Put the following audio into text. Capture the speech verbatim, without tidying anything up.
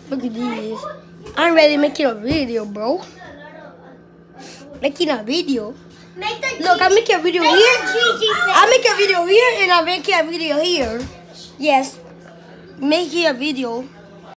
Look at these. I'm ready making a video, bro. Making a video. Make the Look, I'm making a video make here. The I'm making a video here and I'm making a video here. Yes. Making a video.